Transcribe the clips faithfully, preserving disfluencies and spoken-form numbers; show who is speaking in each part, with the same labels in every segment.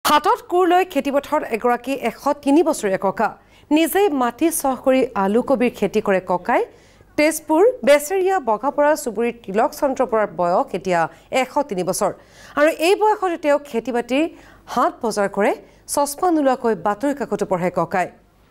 Speaker 1: হাতত কোৰ লৈ খেতিপথাৰত এগৰাকী এশ তিনি বছৰীয়া ককা নিজেই মাটি চহ কৰি আলু কবিৰ খেতি কৰে ককাই তেজপুৰ বেচেৰিয়া বগাপৰা চুবুৰীৰ তিলক চন্দ্ৰপৰাৰ বয়স এতিয়া এশ তিনি বছৰ আৰু এই বয়সত তেওঁ খেতিবাতিৰ হাত বজাৰ কৰে চশমা নোলোৱাকৈ বাতৰি কাকত পঢ়ে ককাই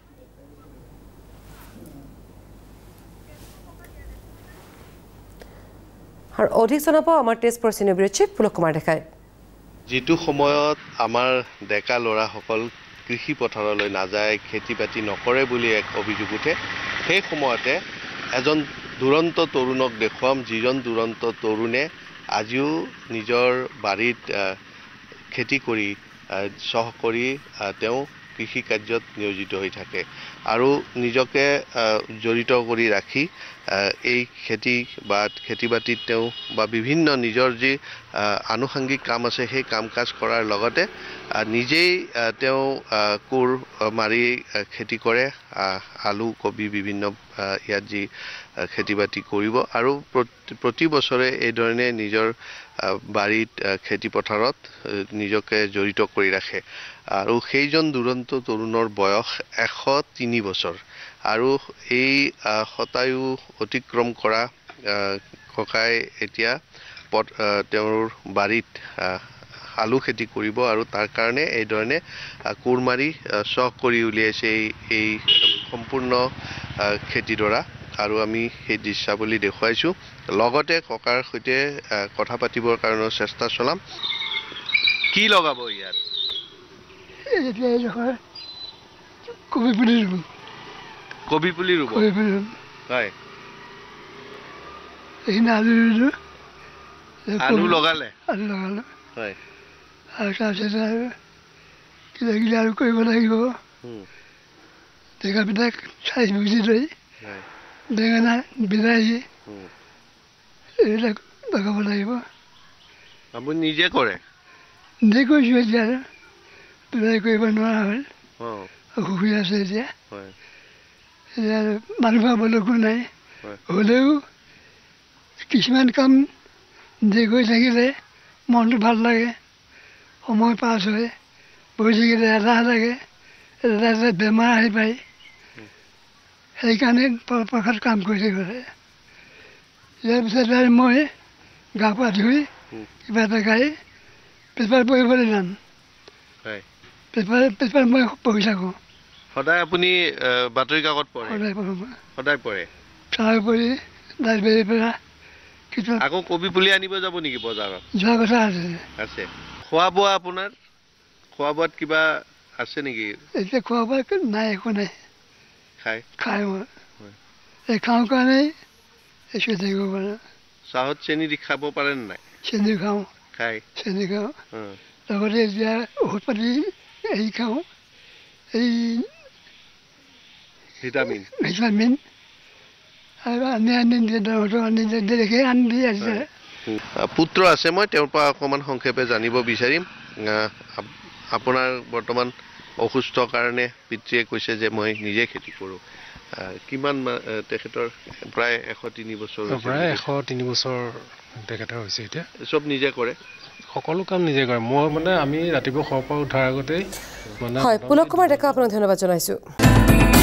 Speaker 1: আৰু অধিক জনাব আমাৰ তেজপুৰ চিনিয়ৰ চিফ পুলক কুমাৰ ডেকাই
Speaker 2: যেটো সময়ত আমাৰ ডেকা লৰাসকল কৃষি পথাৰলৈ নাযায় খেতি বাতি নকৰে বুলি এক অভিযোগ উঠে সেই সময়তে এজন দুৰন্ত তৰুণক দেখুৱাম যিজন দুৰন্ত তৰুণে আজিও নিজৰ বাৰীত খেতি কৰি সহ কৰি তেওঁ কৃষি কাৰ্যত নিয়োজিত হৈ থাকে আৰু নিজকে জড়িত কৰি ৰাখি এই খেতি বা খেতি বাতিত তেওঁ বা বিভিন্ন নিজৰ যি আনুষংগিক কাম আছে সেই কাম কাজ কৰাৰ লগতে নিজেই তেওঁ কোৰ মাৰি খেতি কৰে আলু কবি বিভিন্ন ইয়াত যি খেতি বাতি কৰিব আৰু প্ৰতি বছৰে এই ধৰণে নিজৰ বাৰীত খেতি পথাৰত নিজকে জড়িত কৰি ৰাখে আৰু সেইজন দুৰন্ত তৰুণৰ বয়স এশ তিনি বছৰ আৰু এই শতায়ু অতিক্ৰম কৰা ককাই এতিয়া তেওঁৰ বাৰীত আলু খেতি কৰিব আৰু তাৰ কাৰণে এই ধৰণে কোৰ মাৰি চহ কৰি উলিয়াইছে এই এই সম্পূৰ্ণ খেতিডৰা আৰু আমি সেই দৃশ্যাৱলী দেখুৱাইছো লগতে ককাৰ সৈতে কথা পাতিবৰ কাৰণে চেষ্টা চলাম কি লগাব ইয়াত
Speaker 3: এতিয়া এই কবি পুলি ৰুব
Speaker 2: কবি পুলি ৰুব হয়
Speaker 3: এইখিনি আলু ৰুলো
Speaker 2: আলু লগালে
Speaker 3: আলু লগালো
Speaker 2: হয়
Speaker 3: আৰু তাৰপিছত আৰু কিবা কিবি আৰু কৰিব লাগিব টেঙা পিঠা চাই বুজি লৈ বেঙেনা বিলাহী এইবিলাক লগাব লাগিব
Speaker 2: আপুনি নিজে কৰে
Speaker 3: নিজে কৰিছোঁ এতিয়া আৰু বিলাহী কৰিব নোৱাৰা হ'ল অসুবিধা আছে এতিয়া এতিয়া আৰু মানুহ পাবলৈকো নাই হ'লেও কিছুমান কাম নিজে কৰি থাকিলে মনটো ভাল লাগে সময় পাছ হয় বহি থাকিলে এলাহ লাগে এটা এটা বেমাৰ আহি পায় সেইকাৰণে প্ৰসাদ কাম কৰি থাকিব লাগে ইয়াৰ পিছত আৰু মই গা পা ধুই কিবা এটা খাই পেপাৰ পঢ়িবলৈ যাম পেপাৰ পেপাৰ মই পঢ়ি থাকোঁ
Speaker 2: সদায় আপুনি বাতৰি কাকত পঢ়ে
Speaker 3: সদায় পঢ়োঁ
Speaker 2: সদায় পঢ়ে
Speaker 3: তাৰ উপৰি লাইব্ৰেৰীৰ পৰা কিতাপ
Speaker 2: আকৌ কবি পুলি আনিব যাব নেকি বজাৰত
Speaker 3: যোৱা কথা আছে
Speaker 2: আছে খোৱা বোৱা আপোনাৰ খোৱা বোৱাত কিবা আছে নেকি
Speaker 3: এতিয়া খোৱা বোৱা নাই একো নাই
Speaker 2: খাই
Speaker 3: খাই মই এই খাওঁ কাৰণেই এচুৱে থাকিব পাৰে
Speaker 2: চাহত চেনি দি খাব পাৰে নাই
Speaker 3: চেনি খাওঁ
Speaker 2: খাই
Speaker 3: চেনি খাওঁ লগতে এতিয়া ঔষধ পাতি হেৰি খাওঁ এই
Speaker 2: ভিটামিন
Speaker 3: ভিটামিন আৰু আনি আনি ডক্টৰ আনি দেখি আনি দি আছে
Speaker 2: পুত্ৰ আছে মই তেওঁৰ পৰা অকণমান সংক্ষেপে জানিব বিচাৰিম আপোনাৰ বৰ্তমান অসুস্থ কাৰণে পিতৃয়ে কৈছে যে মই নিজে খেতি কৰোঁ কিমান তেখেতৰ প্ৰায় এশ তিনি বছৰ
Speaker 4: প্ৰায় এশ তিনি বছৰ তেখেতৰ হৈছে এতিয়া
Speaker 2: চব নিজে কৰে
Speaker 4: সকলো কাম নিজে কৰে মই মানে আমি ৰাতিপুৱা শুৱাৰ পৰা উঠাৰ আগতেই
Speaker 1: হয় পুলক কুমাৰ ডেকা আপোনাক ধন্যবাদ জনাইছোঁ।